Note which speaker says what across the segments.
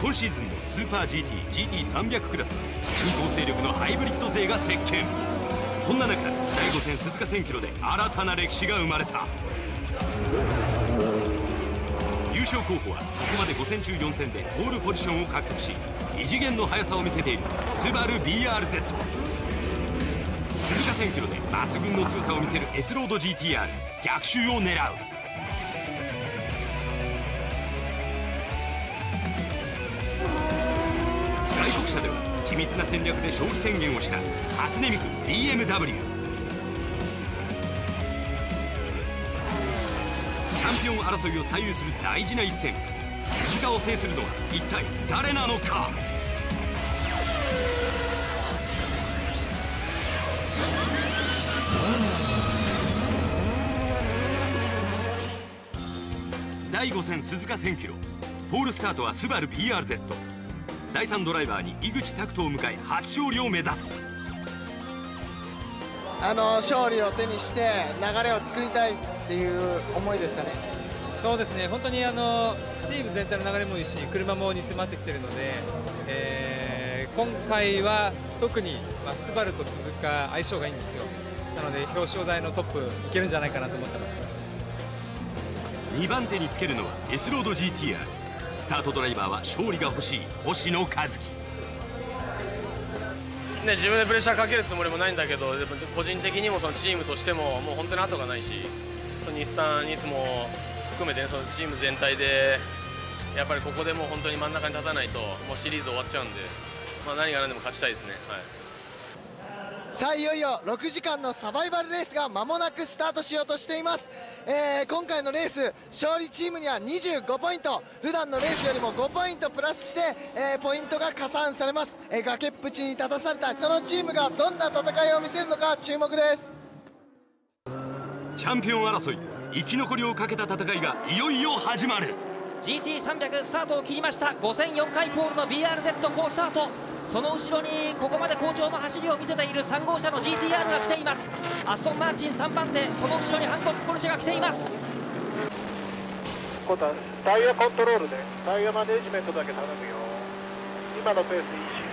Speaker 1: 今シーズンのスーパー GT、GT300 クラスは新興勢力のハイブリッド勢が席巻。そんな中、第5戦鈴鹿1000キロで新たな歴史が生まれた。優勝候補はここまで5戦中4戦でポールポジションを獲得し、異次元の速さを見せているスバル BRZ。 鈴鹿1000キロで抜群の強さを見せる S ロード GTR、 逆襲を狙う。外国車では緻密な戦略で勝利宣言をした初音ミク BMW。 チャンピオン争いを左右する大事な一戦、鈴鹿を制するのは一体誰なのか。第5戦鈴鹿1000キロ、ポールスタートはスバル BRZ。 第3ドライバーに井口拓人を迎え初勝利を目指す。
Speaker 2: 勝利を手にして流れを作りたいっていう思いですかね。
Speaker 3: そうですね、本当にチーム全体の流れもいいし、車も煮詰まってきているので、今回は特に、スバルと鈴鹿相性がいいんですよ。なので表彰台のトップいけるんじゃないかなと思ってます。
Speaker 1: 2番手につけるのは S ロード GTR。 スタートドライバーは勝利が欲しい星野一樹。
Speaker 4: 自分でプレッシャーかけるつもりもないんだけど、個人的にもそのチームとしてももう本当に後がないし、その日産、ニスも含めて、そのチーム全体でやっぱりここでもう本当に真ん中に立たないともうシリーズ終わっちゃうんで、何が何でも勝ちたいですね。はい、
Speaker 2: さあいよいよ6時間のサバイバルレースが間もなくスタートしようとしています。今回のレース勝利チームには25ポイント、普段のレースよりも5ポイントプラスして、ポイントが加算されます。崖っぷちに立たされたそのチームがどんな戦いを見せるのか注目です。
Speaker 1: チャンピオン争い、生き残りをかけた戦いがいよいよ始まる。
Speaker 5: GT300 スタートを切りました。5戦4回ポールの BRZ 好スタート。その後ろにここまで好調の走りを見せている3号車の GTR が来ています。アストンマーチン3番手、その後ろにハンコックポルシェが来ています。
Speaker 6: 今度はタイヤコントロールでタイヤマネジメントだけ頼むよ。今のペースいいし。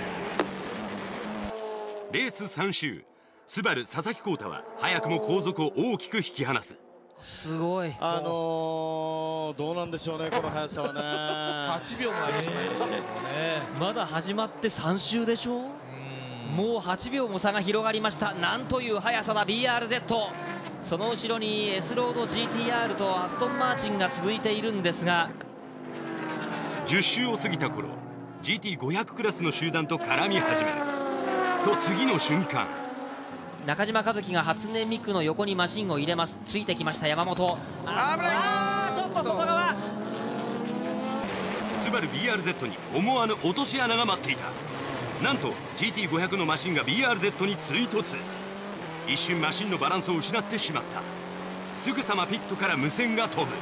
Speaker 1: レース3周、スバル佐々木浩太は早くも後続を大きく引き離す。
Speaker 5: すごい。
Speaker 7: どうなんでしょうね、この速さはね。
Speaker 3: 8秒も空いてしまいましたけどね。
Speaker 5: まだ始まって3周でしょ。もう8秒も差が広がりました。なんという速さだ BRZ。 その後ろに S ロード GTR とアストンマーチンが続いているんですが、
Speaker 1: 10周を過ぎた頃 GT500 クラスの集団と絡み始めると、次の瞬間
Speaker 5: 中島和樹が初音ミクの横にマシンを入れます。ついてきました山本。ちょっと外側。
Speaker 1: スバル BRZ に思わぬ落とし穴が待っていた。なんと GT500 のマシンが BRZ に追突。一瞬マシンのバランスを失ってしまった。すぐさまピットから無線が飛ぶ。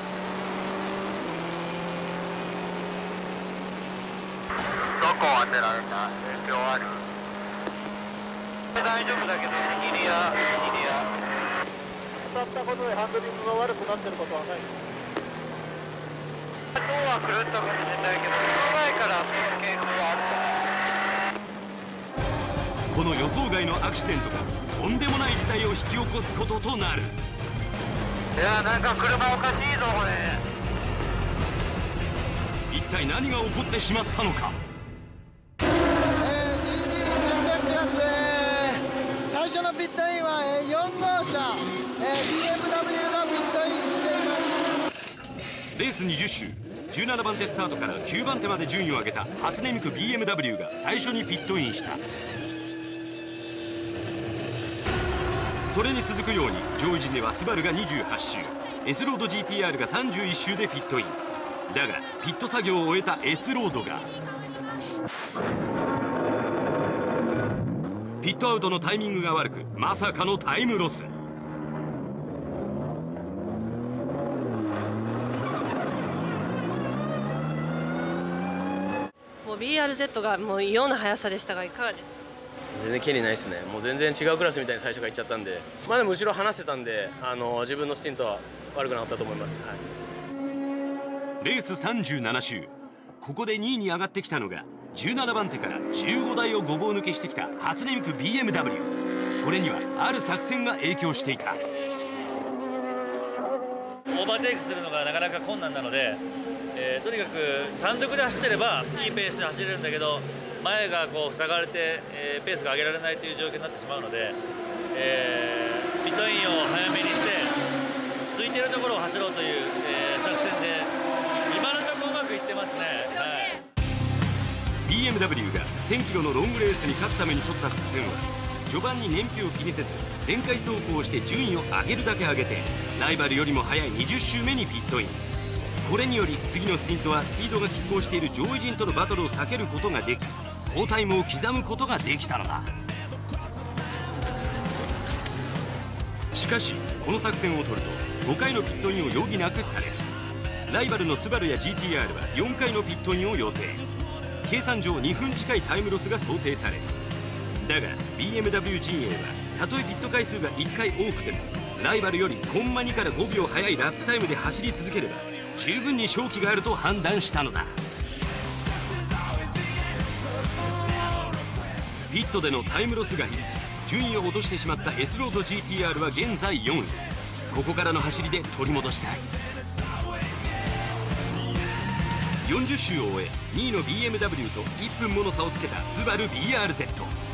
Speaker 6: どこを当てられた？影響ある？大丈夫だけど、握りや当たったことでハンドリングが悪くなってることはない。塔は狂ったかもしれないけど、その前からその傾向はあるから。
Speaker 1: この予想外のアクシデントがとんでもない事態を引き起こすこととなる。
Speaker 6: いや、なんか車おかしいぞこれ。
Speaker 1: 一体何が起こってしまったのか。
Speaker 2: GT300 クラス、最初のピットインは4号車、BMW がピットインしています。
Speaker 1: レース20周、17番手スタートから9番手まで順位を上げた初音ミク BMW が最初にピットインした。それに続くように上位陣ではスバルが28周、 S ロード GTR が31周でピットイン。だがピット作業を終えた S ロードがピットアウトのタイミングが悪く、まさかのタイムロス。
Speaker 8: もう BRZ がもう異様な速さでしたが、いかがですか？
Speaker 4: 全然蹴りないですね。もう全然違うクラスみたいに最初から行っちゃったんで、でも後ろ離せたんで、自分のスティントは悪くなかったと思います。はい、
Speaker 1: レース37周、 ここで2位に上がってきたのが17番手から15台をごぼう抜けしてきた初音ミク BMW。 これにはある作戦が影響していた。
Speaker 9: オーバーテイクするのがなかなか困難なので、とにかく単独で走ってればいいペースで走れるんだけど、前がこう塞がれて、ペースが上げられないという状況になってしまうので、ピットインを早めにして空いてるところを走ろうという、作戦で今のところうまくいってますね。
Speaker 1: BMW が1000キロのロングレースに勝つために取った作戦は、序盤に燃費を気にせず全開走行をして順位を上げるだけ上げて、ライバルよりも速い20周目にピットイン。これにより次のスティントはスピードが拮抗している上位陣とのバトルを避けることができ、好タイムを刻むことができたのだ。しかしこの作戦を取ると5回のピットインを余儀なくされる。ライバルのスバルや GTR は4回のピットインを予定。計算上2分近いタイムロスが想定される。だが BMW 陣営はたとえピット回数が1回多くてもライバルよりコンマ2から5秒速いラップタイムで走り続ければ十分に勝機があると判断したのだ。ピットでのタイムロスが響き順位を落としてしまった S ロード GTR は現在4位。ここからの走りで取り戻したい。40周を終え2位の BMW と1分もの差をつけたスバル BRZ。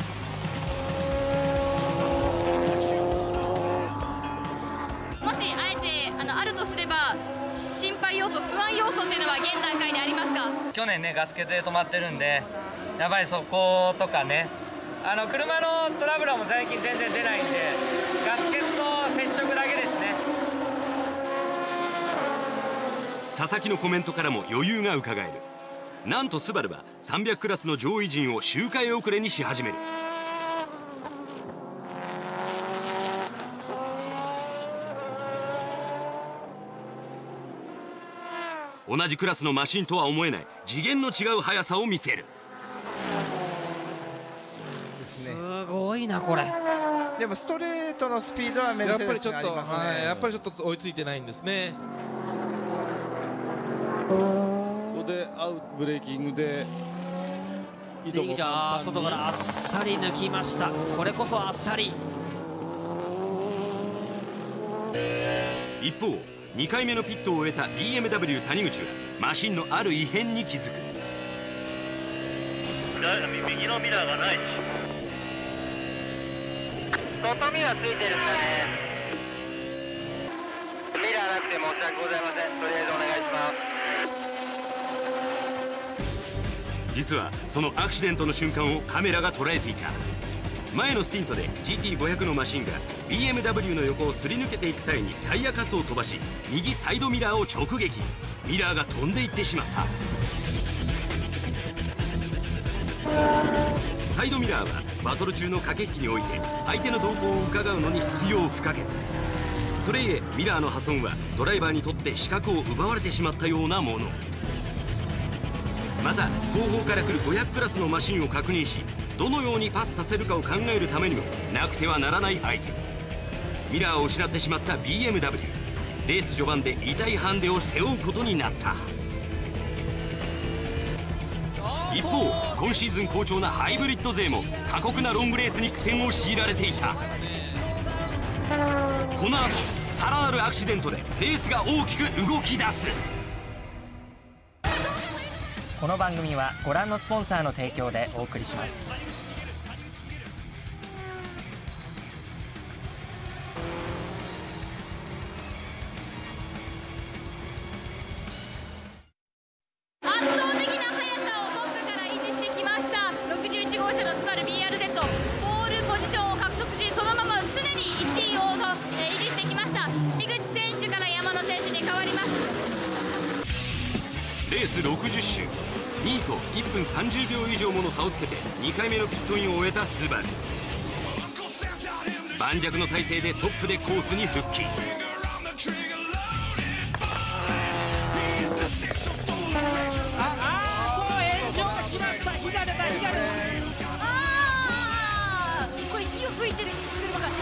Speaker 10: もしあえてあるとすれば心配要素、不安要素っていうのは現段階でありますか？
Speaker 11: 去年ねガス欠で止まってるんで、やっぱりそことかね、車のトラブルはもう最近全然出ないんで、ガス欠と接触だけですね。
Speaker 1: 佐々木のコメントからも余裕がうかがえる。なんとスバルは300クラスの上位陣を周回遅れにし始める。同じクラスのマシンとは思えない次元の違う速さを見せる。
Speaker 5: すごいなこれ。
Speaker 12: でもストレートのスピードはメルセデスがありますね。
Speaker 13: やっぱりちょっと追いついてないんですね。
Speaker 7: ここでアウトブレーキングで
Speaker 5: いいじゃん、外からあっさり抜きました。これこそあっさり。
Speaker 1: 一方2回目のピットを終えた BMW 谷口はマシンのある異変に気づく。
Speaker 6: 右のミラーがないし、外ミラーついてるんだね。ミラーなくて申し訳ございません。とりあえずお願いします。
Speaker 1: 実はそのアクシデントの瞬間をカメラが捉えていた。前のスティントで GT500 のマシンが BMW の横をすり抜けていく際にタイヤカスを飛ばし右サイドミラーを直撃。ミラーが飛んでいってしまった。サイドミラーはバトル中の駆け引きにおいて相手の動向を伺うのに必要不可欠。それゆえミラーの破損はドライバーにとって視覚を奪われてしまったようなもの。また後方から来る500クラスのマシンを確認しどのようにパスさせるかを考えるためにもなくてはならないアイテム。ミラーを失ってしまった BMW。 レース序盤で痛いハンデを背負うことになった。一方今シーズン好調なハイブリッド勢も過酷なロングレースに苦戦を強いられていた。この後さらなるアクシデントでレースが大きく動き出す。
Speaker 14: この番組はご覧のスポンサーの提供でお送りします。
Speaker 10: 圧倒的な速さをトップから維持してきました61号車のスバル BRZ。 ポールポジションを獲得しそのまま常に1位を維持してきました。樋口選手から山野選手に変わります。
Speaker 1: レース60周2位と1分30秒以上もの差をつけて2回目のピットインを終えたスバル。盤石の体勢でトップでコースに復帰。
Speaker 5: 炎上しました。火が出た。
Speaker 10: これ火を吹いてる車が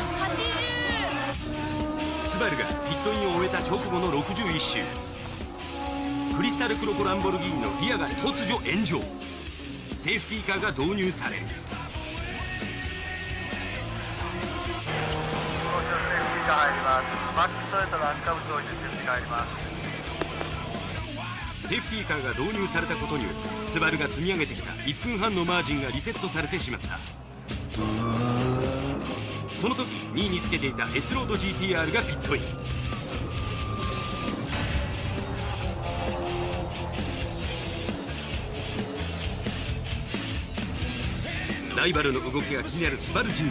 Speaker 10: 80。
Speaker 1: スバルがピットインを終えた直後の61周クリススタルクロコランボルギーニのギアが突如炎上。セーフティーカーが導入される。セーフティーカーが導入されたことによりスバルが積み上げてきた1分半のマージンがリセットされてしまった。その時2位につけていた S ロード GTR がピットイン。ライバルの動きが気になるスバルジュニ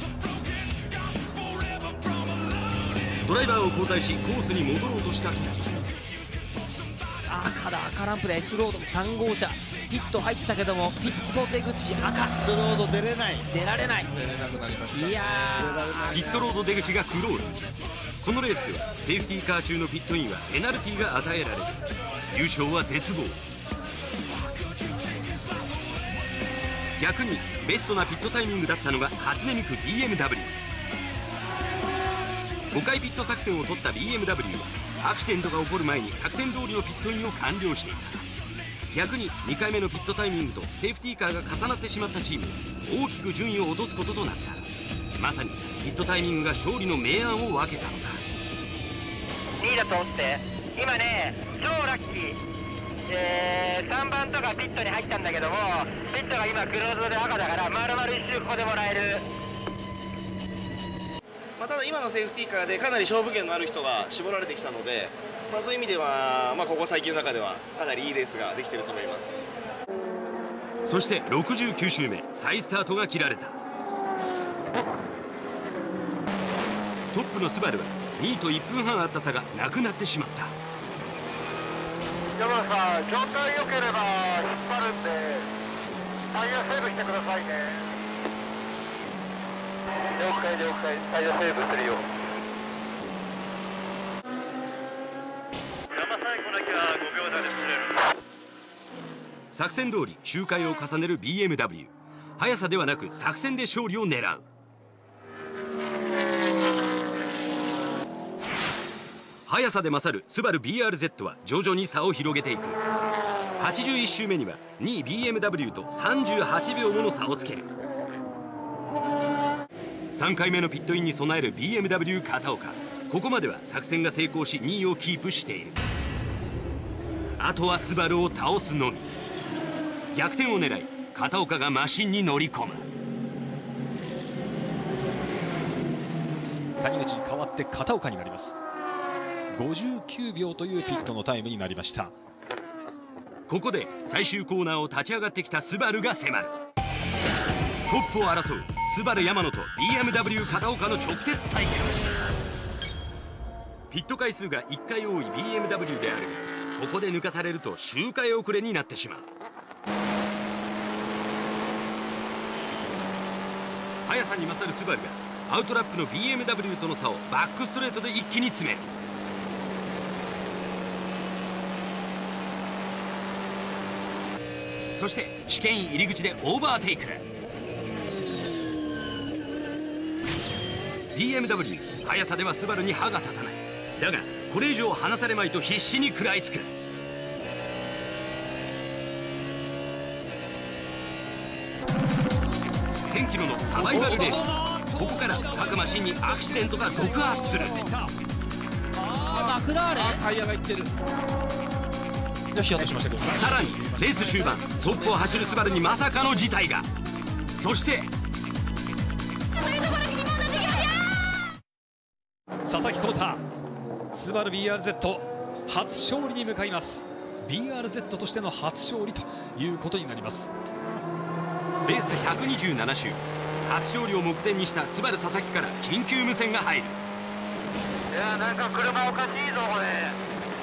Speaker 1: ア。ドライバーを交代しコースに戻ろうとした時、
Speaker 5: 赤ランプで S ロード3号車ピット入ったけども、ピット出口赤。
Speaker 7: S ロード出られない。
Speaker 5: 出られなく
Speaker 13: なりました。
Speaker 5: いや
Speaker 1: ピットロード出口がクロール。このレースではセーフティーカー中のピットインはペナルティーが与えられる。優勝は絶望。逆にベストなピットタイミングだったのが初音ミク BMW。 5回ピット作戦を取った BMW はアクシデントが起こる前に作戦通りのピットインを完了していた。逆に2回目のピットタイミングとセーフティーカーが重なってしまったチームは大きく順位を落とすこととなった。まさにピットタイミングが勝利の明暗を分けたのだ。
Speaker 6: 2位だと思って今ね、超ラッキー。3番とかピットに入ったんだけども、ピットが今クローズで赤だから丸々1周ここでもらえる。
Speaker 15: ただ今のセーフティーカーでかなり勝負権のある人が絞られてきたので、そういう意味では、ここ最近の中ではかなりいいレースができていると思います。
Speaker 1: そして69周目再スタートが切られた。トップのスバルは2位と1分半あった差がなくなってしまった。
Speaker 6: 山田さん、状態良ければ引っ張るんでタイヤセーブしてくださいね。了解了解、タイヤセーブするよ。山最後だけは5秒台で釣れる。
Speaker 1: 作戦通り周回を重ねる BMW。 速さではなく作戦で勝利を狙う。速さで勝るスバル BRZ は徐々に差を広げていく。81周目には2位 BMW と38秒もの差をつける。3回目のピットインに備える BMW 片岡。ここまでは作戦が成功し2位をキープしている。あとはスバルを倒すのみ。逆転を狙い片岡がマシンに乗り込む。
Speaker 16: 谷口に代わって片岡になります。59秒というピットのタイムになりました。
Speaker 1: ここで最終コーナーを立ち上がってきたスバルが迫る。トップを争うスバル山野と BMW 片岡の直接対決。ピット回数が1回多い BMW であるが、ここで抜かされると周回遅れになってしまう。速さに勝るスバルがアウトラップの BMW との差をバックストレートで一気に詰める。そして試験員入り口でオーバーテイク。 BMW 速さではスバルに歯が立たない。だがこれ以上離されまいと必死に食らいつく。1000キロのサバイバルレース。ここから各マシンにアクシデントが続発する。
Speaker 5: マクラーレン
Speaker 16: タイヤがいってる。ヒヤッとしましたけど、
Speaker 1: さらにレース終盤トップを走るスバルにまさかの事態が。そして
Speaker 16: 佐々木浩太、スバル BRZ 初勝利に向かいます。 BRZ としての初勝利ということになります。
Speaker 1: レース127周初勝利を目前にしたスバル佐々木から緊急無線が入る。
Speaker 6: いや、なんか車おかしいぞこれ。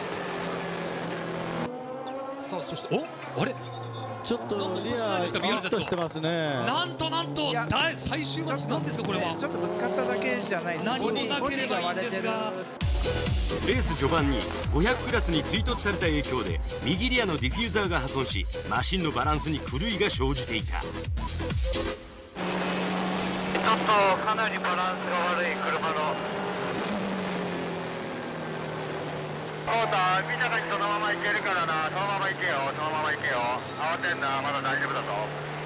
Speaker 16: さあ、そしてあれ
Speaker 7: ちょっとリアヒットしてますね。
Speaker 16: なんと最終マッチなんですかこれは。
Speaker 12: ちょっとぶつかっただけじゃないです。
Speaker 16: 何もなければいいんですが、
Speaker 1: レース序盤に500クラスに追突された影響で右リアのディフューザーが破損し、マシンのバランスに狂いが生じていた。
Speaker 6: ちょっとかなりバランスが悪い車の。 太見た感じそのままいけるからな。そのままいけよ、そのままいけよ。慌てんな、まだ大丈夫だぞ。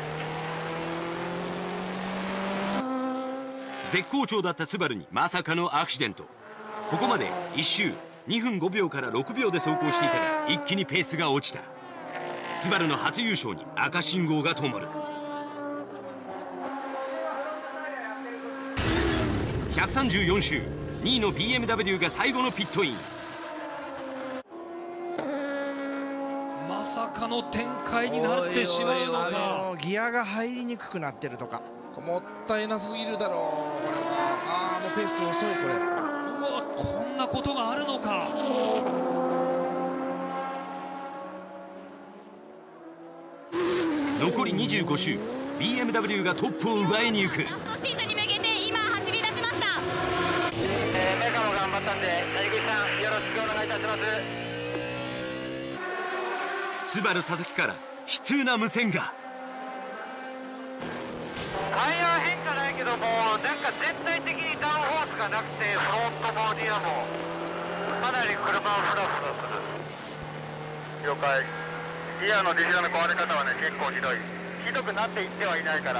Speaker 1: 絶好調だったスバルにまさかのアクシデント。ここまで1周2分5秒から6秒で走行していたが、一気にペースが落ちた。スバルの初優勝に赤信号が灯る。134周、2位の BMW が最後のピットイン。
Speaker 16: まさかの展開になってしまうのか。
Speaker 12: ギアが入りにくくなってるとか。
Speaker 13: もったいなすぎるだろう。これはもうペース遅い。これ、う
Speaker 16: わ、こんなことがあるのか。
Speaker 1: 残り25周、 BMW がトップを奪いに行く。
Speaker 10: ラストスピードに向けて今走り出しました。
Speaker 6: メカも頑張ったんで、谷口さんよろしくお願いいたします。
Speaker 1: スバル佐々木から悲痛な無線が。
Speaker 6: タイヤ変化ないけども、なんか全体的にダウンフォースがなくて、フロントボディはもうかなり車をフラフラする。了解。ギアのディフューの壊れ方はね、結構ひどい。ひどくなっていってはいないから。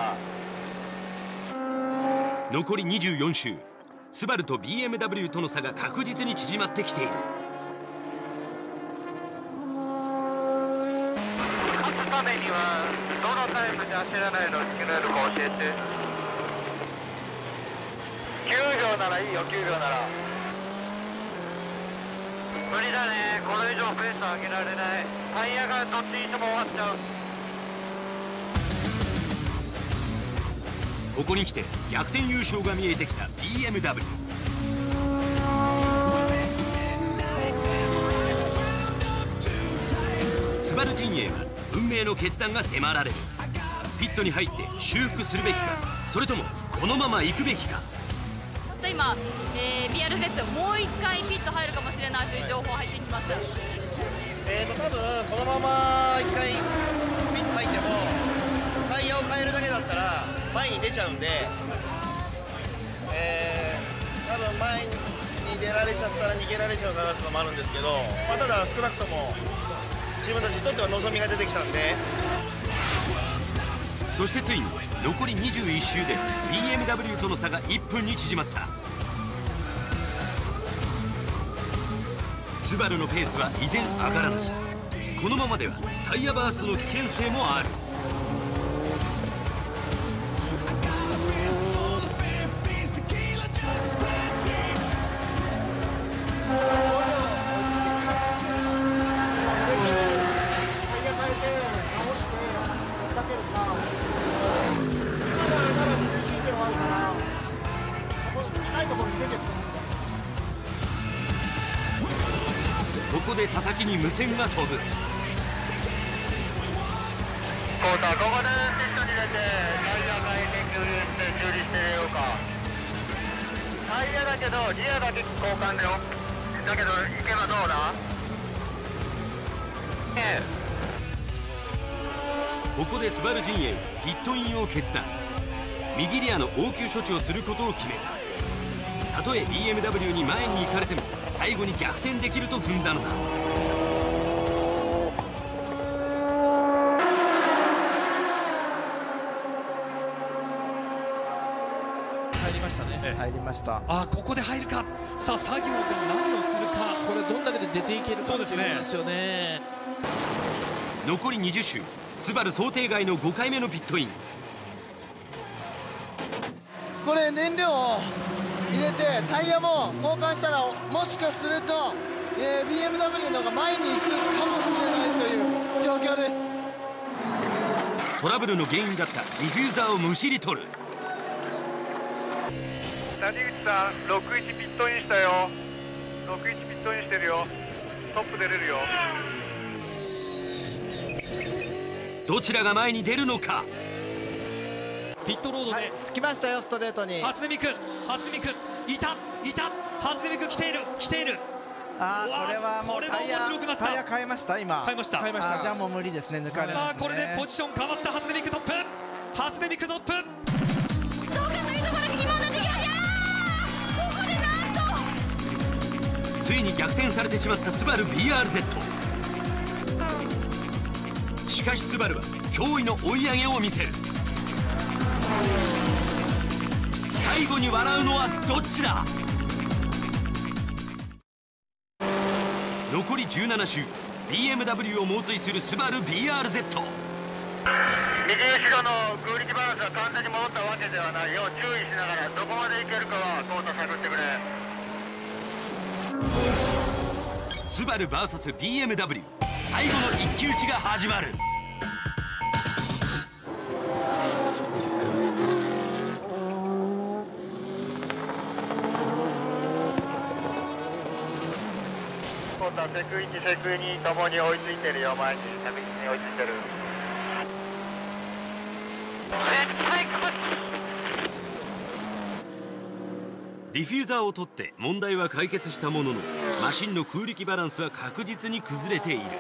Speaker 1: 残り24周、スバルと BMW との差が確実に縮まってきている。
Speaker 6: 勝つためにはどのタイムで走らないのを決めるか教えて。9秒ならいいよ、9秒なら。無理だね、これ以上ペース上げられない。タイヤがどっちにしても終わっちゃう。
Speaker 1: ここに来て逆転優勝が見えてきた BMW。 スバル陣営は運命の決断が迫られる。ピットに入って修復するべきか、それともこのまま行くべきか。
Speaker 10: 今、BRZ もう1回ピット入るかもしれないという情報入ってきました。
Speaker 15: 多分このまま1回ピット入ってもタイヤを変えるだけだったら前に出ちゃうんで、多分前に出られちゃったら逃げられちゃうかなってのもあるんですけど、ただ少なくとも自分たちにとっては望みが出てきたんで。
Speaker 1: そしてついに残り21周で BMW との差が1分に縮まった。スバルのペースは依然上がらない。このままではタイヤバーストの危険性もある。ここで佐々木に無線が飛ぶ。
Speaker 6: コータ、ここでピットに出てタイヤ変えて給油してようか。タイヤだけどリアだけ交換だよ。だけど行けばどうだ。
Speaker 1: ここでスバル陣営はピットインを決断。右リアの応急処置をすることを決めた。たとえ BMW に前に行かれても最後に逆転できると踏んだのだ。
Speaker 13: 入りましたね。
Speaker 12: 入りました。
Speaker 16: ここで入るか。さあ作業が何をするか。
Speaker 13: これどんだけで出ていけるかっていうことですよね。
Speaker 1: 残り20周、スバル想定外の5回目のピットイン。
Speaker 2: これ燃料を入れてタイヤも交換したら、もしかすると、BMW の方が前に行くかもしれないという状況です。
Speaker 1: トラブルの原因だったディフューザーをむしり取る。
Speaker 6: 谷口さん、61ピットインしたよ。61ピットインしてるよ。トップ出れるよ。
Speaker 1: どちらが前に出るのか。
Speaker 16: ピットロードで、
Speaker 12: 着きましたよ、ストレートに。
Speaker 16: 初音ミクいた初音ミク来ている。
Speaker 12: これはもうタイヤ変えました。今
Speaker 16: 変えました。
Speaker 12: じゃあもう無理ですね、抜かれますね。
Speaker 16: さあこれでポジション変わった。初音ミクトップ。
Speaker 10: どうかというところに疑問な時間。ここでなんと
Speaker 1: つついに逆転されてしまったスバル BRZ。 しかしスバルは驚異の追い上げを見せる。最後に笑うのはどっちだ。残り17周、 BMW を猛追するスバル BRZ。
Speaker 6: 右後ろの空力バランスは完全に戻ったわけではないよ。注意しながらどこまでいけるかはコータ探ってくれ。
Speaker 1: スバル VSBMW 最後の一騎打ちが始まる。
Speaker 6: コータセク1、セク2ともに追いついてるよ。前に確実に追いついてる。
Speaker 1: ディフューザーを取って問題は解決したものの、マシンの空力バランスは確実に崩れている。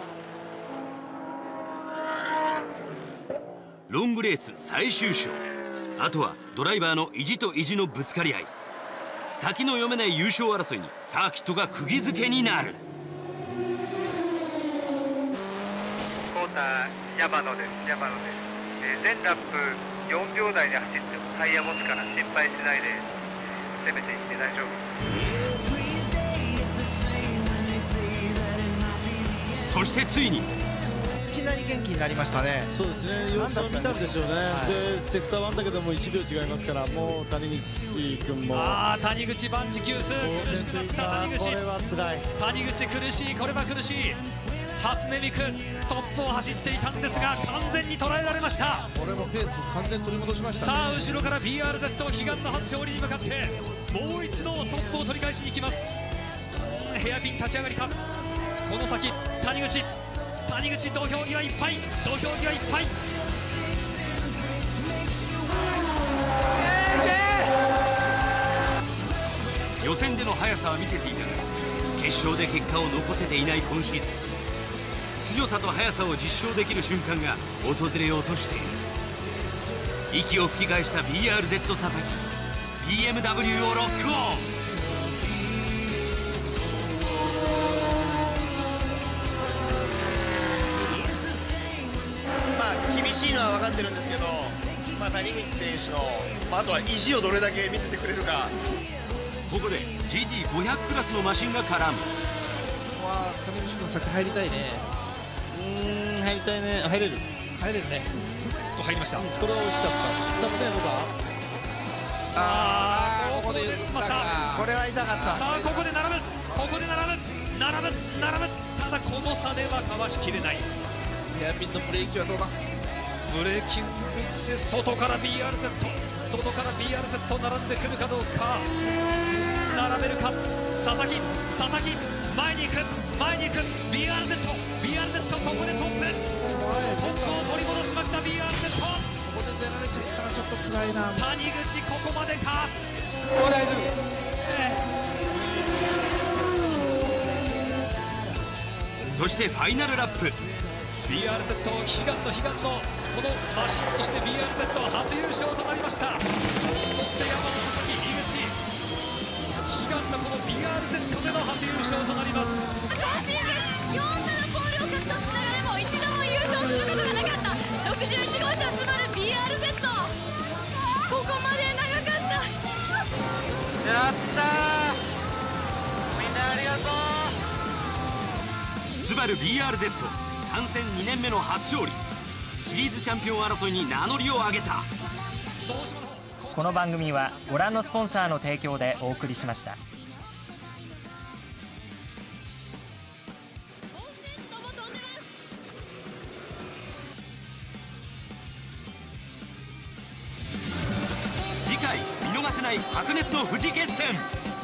Speaker 1: ロングレース最終章、あとはドライバーの意地と意地のぶつかり合い。先の読めない優勝争いにサーキットが釘付けになる。
Speaker 6: コータ山野です。山野です。全ラップ4秒台で走ってもタイヤ持つから心配しないで攻めていって大丈夫。
Speaker 1: そしてついに
Speaker 12: いきなり元気になりましたね。
Speaker 7: そうですね、様子を見たんでしょうね。でセクター1だけども1秒違いますから、もう谷口君も
Speaker 16: 谷口万事休す。苦しくなった谷口。
Speaker 7: これは辛い。
Speaker 16: 谷口苦しい。これは苦しい。初音ミクトップを走っていたんですが完全に捉えられました。
Speaker 13: これもペース完全取り戻しましたね。
Speaker 16: さあ後ろから BRZ 悲願の初勝利に向かってもう一度トップを取り返しに行きます。ヘアピン立ち上がりか。この先谷口土俵際いっぱい。土俵際いっぱい。
Speaker 1: 予選での速さは見せていたが、決勝で結果を残せていない今シーズン、強さと速さを実証できる瞬間が訪れようとしている。息を吹き返した BRZ 佐々木、 BMW をロックオン。
Speaker 15: 厳しいのは分かってるんですけど、谷口選手の、あとは意地をどれだけ見せてくれるか。
Speaker 1: ここで GT500 クラスのマシンが絡む。
Speaker 13: ここは谷口君先入りたいね。
Speaker 7: 入りたいね。入れる
Speaker 13: ね。
Speaker 16: と入りました。
Speaker 7: これは惜しかった。2つ目はどうだ。
Speaker 16: ここで詰まった。
Speaker 12: これは痛かった。
Speaker 16: さあここで並ぶ。ただこの差ではかわしきれない。
Speaker 13: ヘアピンのブレーキはどうだ。
Speaker 16: ブレーキングで外から BRZ 並んでくるかどうか。並べるか。佐々木前に行く BRZ ここでトップを取り戻しました。 BRZ
Speaker 13: ここで出られちゃったらちょっと辛いな。
Speaker 16: 谷口ここまでか。
Speaker 3: もう大丈
Speaker 1: そしてファイナルラップ、
Speaker 16: BRZ 悲願のこのマシンとして BRZ 初優勝となりました。そして山田鈴木井口悲願のこの BRZ での初優勝となります。
Speaker 10: 今シーズン4度のポールを獲得しながらも一度も優勝することがなかった61号車スバル BRZ。 ここまで長かった。
Speaker 6: やったー、みんなありがとう。
Speaker 1: スバル BRZ 参戦2年目の初勝利、シリーズチャンピオン争いに名乗りを上げた。
Speaker 14: この番組はご覧のスポンサーの提供でお送りしました。
Speaker 1: 次回見逃せない白熱の富士決戦。